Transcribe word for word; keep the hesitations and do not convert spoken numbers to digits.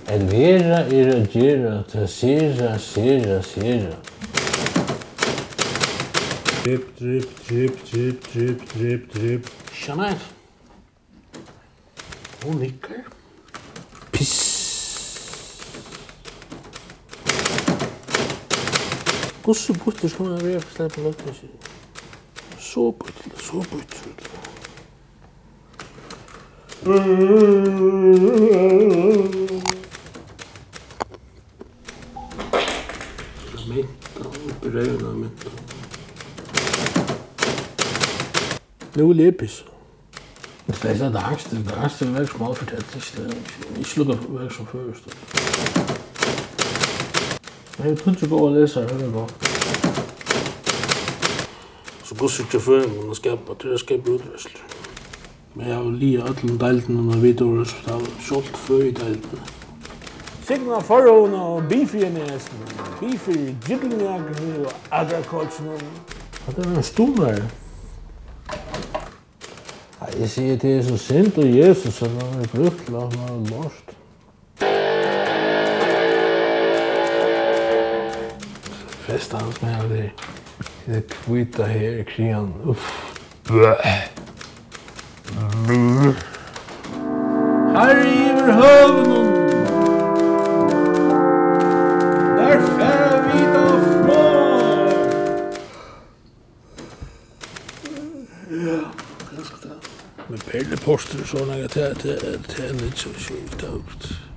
Elvera er a gera, ta sera, sera, sera. Drip, drip, drip, drip, drip, drip, drip. Jeanette. Hun nikker. Piss. Hvordan bytter skal man være for slippe løkken sin? Så bytter, så bytter. Mynta, oppi røyna mynta. Nu er lepis. Det er så angst, det er angst, det er væk som fortalt, det er ikke slukker væk som først. Jeg har kun til at gå og læse og høre godt. Så går sig til føringen, og skaber, det er at skabe udværsel. Men jeg har jo lige alle delten, når vi videre, så der er sjovt før i delten. Signer forhånd og bifirnæsen, bifir jigglinjakken og agrikulturen. Og det er en stor her. Jeg siger, det er så sent og Jesus, at han er brugt til at han er lost. Fest han smager det. Det kvita her i krigen. Uff. Her iver høvnen. Der fær vi da frå. Ja, jeg skal ta. Med perleposter så når jeg tar til en litt så sjukt.